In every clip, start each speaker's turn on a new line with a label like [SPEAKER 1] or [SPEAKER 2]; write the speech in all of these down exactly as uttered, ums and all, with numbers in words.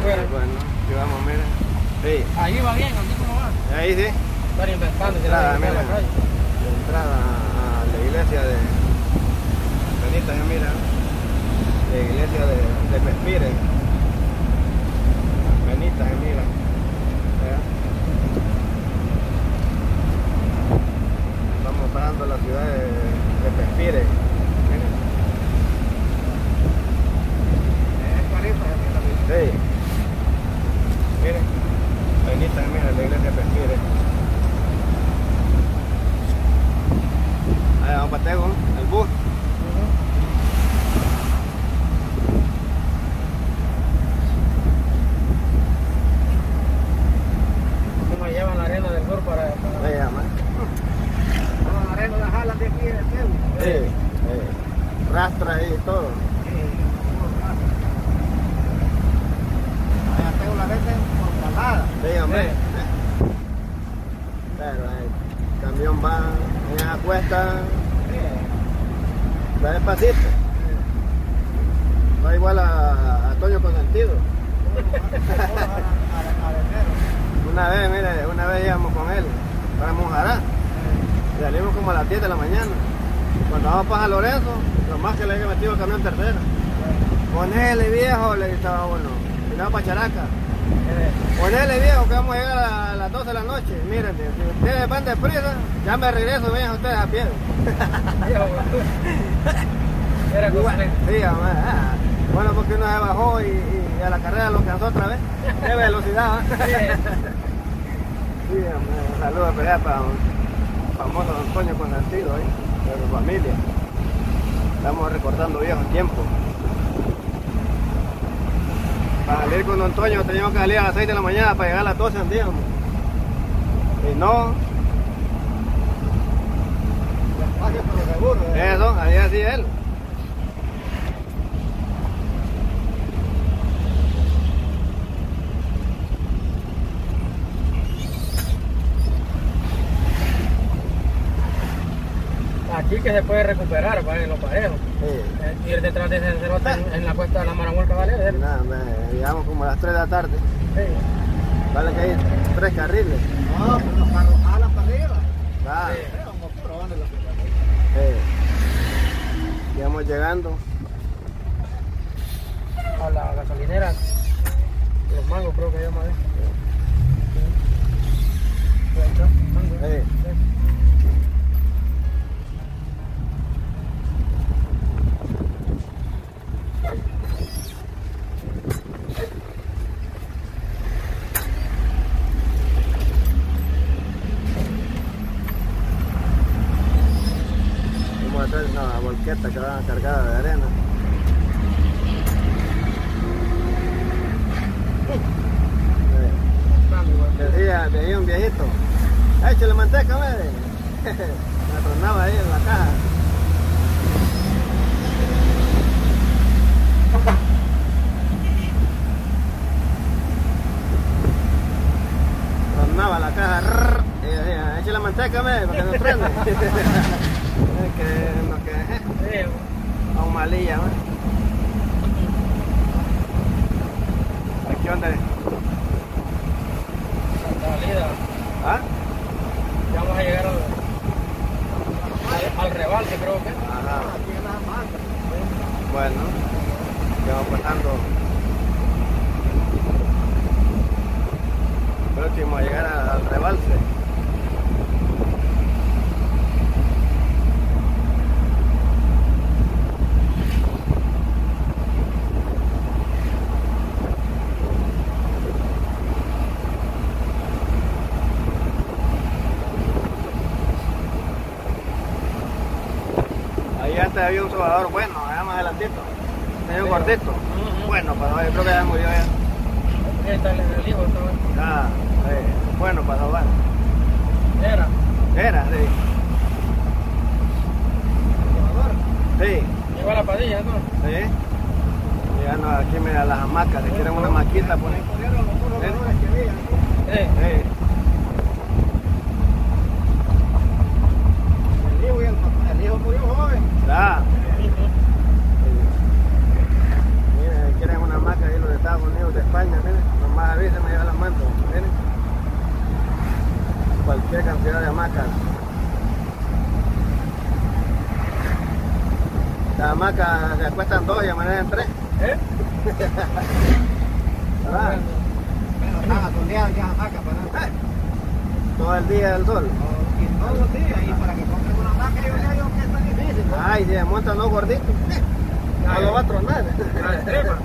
[SPEAKER 1] afuera.
[SPEAKER 2] Sí, bueno, aquí vamos, mira. Sí.
[SPEAKER 1] Ahí va bien, así como va.
[SPEAKER 2] Ahí sí.
[SPEAKER 1] Están inventando.
[SPEAKER 2] Entrada, mira. La entrada a la iglesia de Benita, mira. La iglesia de, de Pespire. Benita, mira. ¿Ya? Estamos pasando la ciudad de, de Pespire. Miren. Sí. Miren. Benita, mira, la iglesia de Pespire. Ahí vamos para Tego, el bus.
[SPEAKER 1] ¿Cómo llevan la arena del sur para...? para...
[SPEAKER 2] Ahí llama.
[SPEAKER 1] No, la arena la jalan de aquí de Tego.
[SPEAKER 2] Sí, sí. Rastra ahí y todo.
[SPEAKER 1] Allá tengo la arena por calada.
[SPEAKER 2] Sí, hombre.
[SPEAKER 1] Sí.
[SPEAKER 2] Pero el camión va en esa cuesta, va despacito. Va igual a, a Toño Consentido. Una vez, mire, una vez íbamos con él para Mojará. Y salimos como a las diez de la mañana. Cuando vamos para San Lorenzo, lo más que le había metido el camión tercera. Ponele viejo, le estaba bueno. Y nada para Characa. Ponele viejo que vamos a llegar a las doce de la noche. Miren, si ustedes van de prisa, ya me regreso, vayan ustedes a pie.
[SPEAKER 1] Era como...
[SPEAKER 2] Bueno, sí, mamá, ah, bueno, porque uno se bajó y, y a la carrera lo alcanzó otra vez. Qué velocidad, ¿va? Sí, hombre, saludos para el famoso Antonio Consentido ahí, de su familia. Estamos recordando viejos tiempos. Para salir con Don Toño teníamos que salir a las seis de la mañana para llegar a las doce, días. Y no. Eso, ahí así él.
[SPEAKER 1] Aquí que se puede recuperar, ¿vale? En los parejos.
[SPEAKER 2] Sí.
[SPEAKER 1] Ir detrás de ese cerote en, en la cuesta de la Maramuelca, ¿vale?
[SPEAKER 2] Nada, me, llegamos como a las tres de la tarde.
[SPEAKER 1] Sí.
[SPEAKER 2] Vale que hay tres carriles.
[SPEAKER 1] No, pero los carros jalan para arriba.
[SPEAKER 2] Ah.
[SPEAKER 1] Sí. Vamos probando los carros.
[SPEAKER 2] Sí. Íbamos llegando.
[SPEAKER 1] A la gasolinera. Los mangos creo que llama. ¿Eh? Sí. Ahí está, mango.
[SPEAKER 2] Sí.
[SPEAKER 1] Sí.
[SPEAKER 2] Una volqueta que va cargada de arena. Sí. Decía, decía un viejito, échale manteca, me me tronaba ahí en la caja. Tronaba la caja, y decía, échale manteca, me para que no prenda. Que no que
[SPEAKER 1] Sí.
[SPEAKER 2] a un malilla, ¿no? Aquí donde
[SPEAKER 1] Salida.
[SPEAKER 2] ¿Ah?
[SPEAKER 1] Ya vamos a llegar al, al, al rebalse, creo que.
[SPEAKER 2] Ajá.
[SPEAKER 1] Aquí en las marcas.
[SPEAKER 2] Bueno, ya vamos pasando. Próximo a llegar al rebalse. Ahí antes había un sobador bueno, allá más adelantito. Tenía un cortito.
[SPEAKER 1] Uh-huh.
[SPEAKER 2] Bueno, pero yo creo que ya murió ya.
[SPEAKER 1] Ahí está el, el hijo, estaba.
[SPEAKER 2] Ah, sí. Bueno para sobar.
[SPEAKER 1] Era.
[SPEAKER 2] Era, sí. Sí.
[SPEAKER 1] Llegó a la padilla, ¿no?
[SPEAKER 2] Sí. Llegando aquí, mira, las hamacas. Si quieren una maquita, ponen.
[SPEAKER 1] Sí.
[SPEAKER 2] Sí.
[SPEAKER 1] El hijo y el papá. El hijo murió joven.
[SPEAKER 2] Ah. Miren, quieren una hamaca ahí los de Estados Unidos, de España, miren. hamacas se acuestan dos y amanecen tres.
[SPEAKER 1] ¿Eh?
[SPEAKER 2] ¿Verdad?
[SPEAKER 3] Pero están atoleadas ya hamacas para...
[SPEAKER 2] Todo el día del sol.
[SPEAKER 3] Y todos los días, y para que compren una hamaca, yo le digo que es tan difícil, ¿no?
[SPEAKER 2] Ay, si se montan los gorditos, no lo va a tronar.
[SPEAKER 1] La extrema.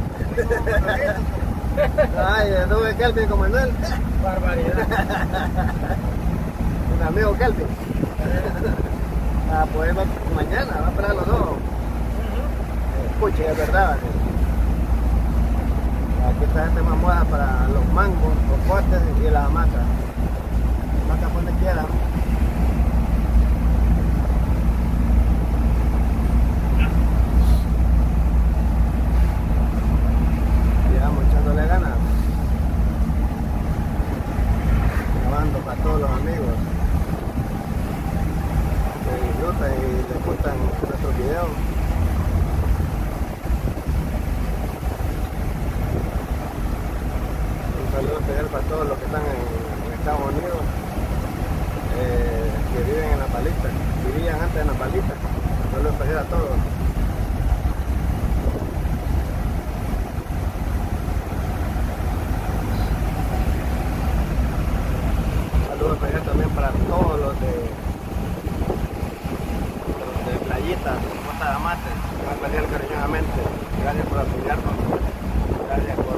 [SPEAKER 2] Ay, tuve Kelvin como en él.
[SPEAKER 1] Barbaridad.
[SPEAKER 2] Un amigo Kelvin. Ah, pues va, mañana va a esperar los dos. Escuche, es verdad. Aquí está gente más moda para los mangos, los potes y las hamacas. Hamacas por donde quiera. Sigamos echándole ganas. Grabando para todos los amigos que disfrutan y les gustan nuestros videos. Un saludo especial para todos los que están en, en Estados Unidos, eh, que viven en La Palita, vivían antes en La Palita. Un saludo especial a todos. Un saludo especial también para todos los de, los de Playita, Costa de Amate, muy especial cariñosamente. Gracias por apoyarnos, gracias por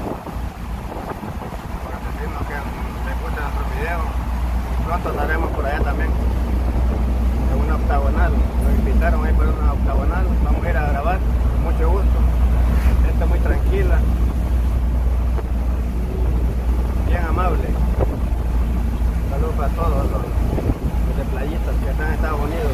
[SPEAKER 2] que les guste nuestros videos. Pronto estaremos por allá también en una octagonal. Nos invitaron ahí por una octagonal. Vamos a ir a grabar con mucho gusto. Gente muy tranquila, bien amable. Saludos para todos los, los de Playitas que están en Estados Unidos.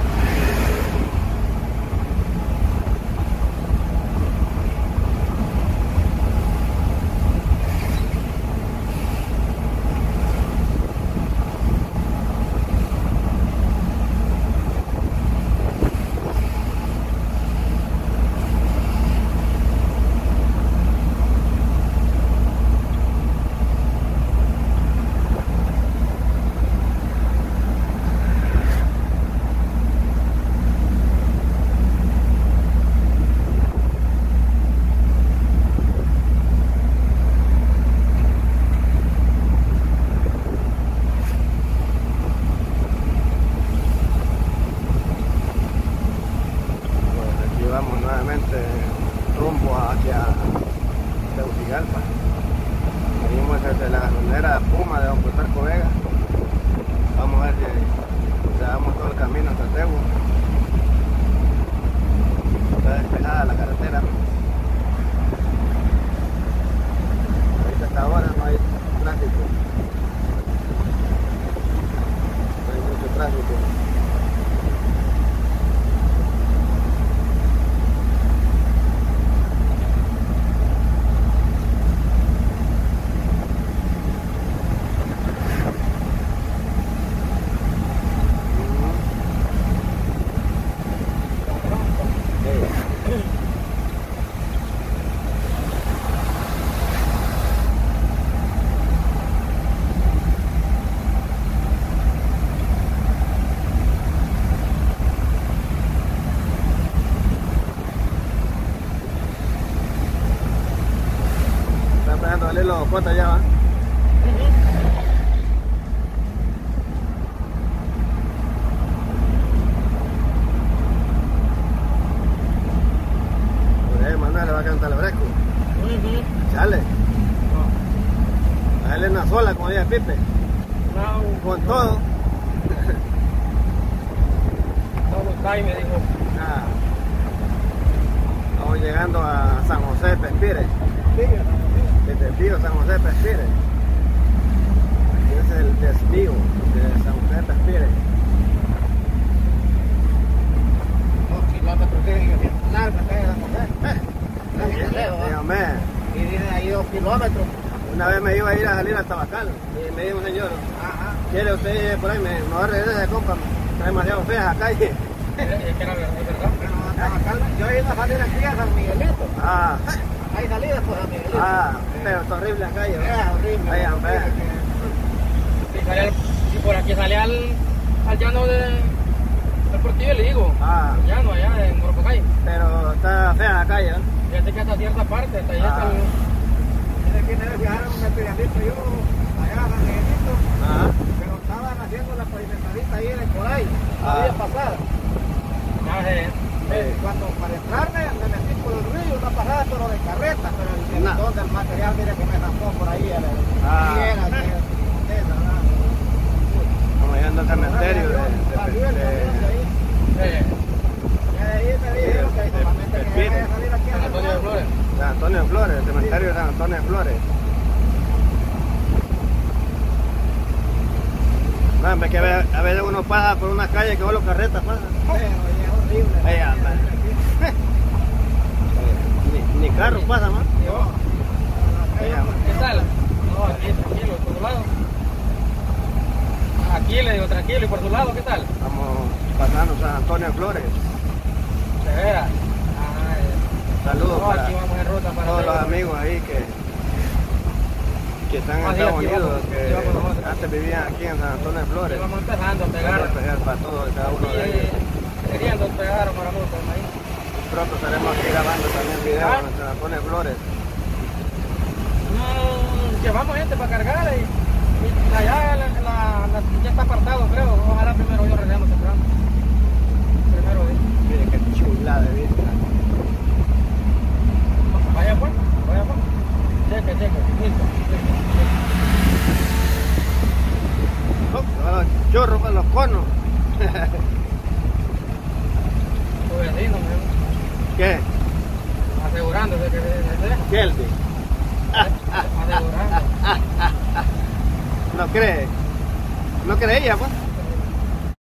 [SPEAKER 2] Vamos nuevamente rumbo hacia Tegucigalpa. Venimos desde la gasolinera Puma de Don Plutarco Vega. Vamos a ver si damos todo el camino hasta Tegu. Está despejada la carretera. Ahorita hasta ahora no hay tráfico. No hay mucho tráfico. Dale los cuantos ya va. Pues Manuel le va a cantar el fresco. Chale. A él es una sola, como dice Pipe.
[SPEAKER 1] No,
[SPEAKER 2] Con todo.
[SPEAKER 1] todo está y me dijo.
[SPEAKER 2] Ah. Estamos llegando a San José de Pespire. Desvío San José de Pespire. Aquí es el desvío de San José de Pespire.
[SPEAKER 3] Dos kilómetros tienen que larga la calle de San José. Eh,
[SPEAKER 2] Dígame,
[SPEAKER 3] y tiene ahí dos kilómetros.
[SPEAKER 2] una vez me iba a ir a salir al Tabacal y me dijo un señor,
[SPEAKER 3] Ajá.
[SPEAKER 2] ¿quiere usted ir por ahí? Me no regrese de compa, está demasiado fea la calle.
[SPEAKER 1] Es que era verdad, es verdad.
[SPEAKER 3] Pero hasta acá, yo iba a salir aquí a San Miguelito.
[SPEAKER 2] Ah,
[SPEAKER 3] Hay salida por San Miguelito.
[SPEAKER 2] ah, pero está horrible la calle. ¿no?
[SPEAKER 3] Es horrible.
[SPEAKER 2] Ahí,
[SPEAKER 3] horrible
[SPEAKER 2] hombre.
[SPEAKER 1] Si, sale al- si por aquí sale al, al llano de, del Portillo, le digo.
[SPEAKER 2] Ah,
[SPEAKER 1] Al llano allá en Morococay. ahí.
[SPEAKER 2] Pero está fea la calle, ¿no?
[SPEAKER 1] Fíjate que hasta cierta parte, hasta allá
[SPEAKER 2] Ah.
[SPEAKER 1] está el...
[SPEAKER 3] Dice que me fijaron un estudiantito yo allá en Angelito,
[SPEAKER 2] Ajá.
[SPEAKER 3] pero estaban haciendo la pavimentadita ahí en el Coray, la
[SPEAKER 2] Ah.
[SPEAKER 3] vía pasada.
[SPEAKER 1] Ah, sí.
[SPEAKER 3] Eh, Cuando para entrarme me metí por el río, una pasada pero de carreta, pero el
[SPEAKER 2] No.
[SPEAKER 3] montón del material, mira que me zampó por ahí. El,
[SPEAKER 2] Ah.
[SPEAKER 3] piedra, que- de esa, ¿verdad?
[SPEAKER 2] Como llegando al cementerio de,
[SPEAKER 3] Salió el
[SPEAKER 2] de,
[SPEAKER 3] camión de ahí.
[SPEAKER 1] Eh,
[SPEAKER 3] Y ahí me dijeron que
[SPEAKER 2] de-
[SPEAKER 3] solamente
[SPEAKER 2] de
[SPEAKER 3] que
[SPEAKER 2] Pino.
[SPEAKER 3] vaya a salir aquí a
[SPEAKER 1] San Antonio de Flores.
[SPEAKER 2] de San Antonio de Flores, el cementerio de San Antonio de Flores. No, hombre, que a veces, a veces uno pasa por una calle que solo carretas pasan.
[SPEAKER 3] Pero es horrible.
[SPEAKER 2] Ahí anda. Ni, ni carro pasa más. Ahí anda.
[SPEAKER 1] ¿Qué tal? No, aquí tranquilo, por tu lado. Aquí le digo tranquilo, y por tu lado, ¿qué tal?
[SPEAKER 2] Vamos pasando San Antonio de Flores.
[SPEAKER 1] De veras. Ah, eh.
[SPEAKER 2] Saludos
[SPEAKER 1] No,
[SPEAKER 2] para
[SPEAKER 1] aquí vamos en ruta para
[SPEAKER 2] todos los
[SPEAKER 1] arriba.
[SPEAKER 2] amigos ahí que, que están en
[SPEAKER 1] Ah, sí,
[SPEAKER 2] Estados
[SPEAKER 1] aquí
[SPEAKER 2] Unidos,
[SPEAKER 1] vamos,
[SPEAKER 2] que
[SPEAKER 1] aquí vamos nosotros.
[SPEAKER 2] antes vivían aquí en San Antonio de Flores.
[SPEAKER 1] Aquí vamos empezando a pegar.
[SPEAKER 2] Vamos a pegar para todos y cada uno de
[SPEAKER 1] Aquí,
[SPEAKER 2] ellos.
[SPEAKER 1] eh, queriendo pegar para mucho el maíz.
[SPEAKER 2] Pronto estaremos aquí grabando también videos
[SPEAKER 1] Ah.
[SPEAKER 2] en San Antonio de Flores.
[SPEAKER 1] Mm, llevamos gente para cargar y, y allá la, la, la- ya está apartado, creo. Ojalá primero yo regresemos temprano. Primero día.
[SPEAKER 2] Mire qué chulada de vista.
[SPEAKER 1] Vaya pues, vaya pues. Cheque, cheque, listo.
[SPEAKER 2] Oh, los chorros con los conos.
[SPEAKER 1] Tu vecino, me
[SPEAKER 2] ¿Qué?
[SPEAKER 1] asegurándose que se se deja.
[SPEAKER 2] Kelby.
[SPEAKER 1] Asegurando.
[SPEAKER 2] ¿No cree? ¿No creía, pues?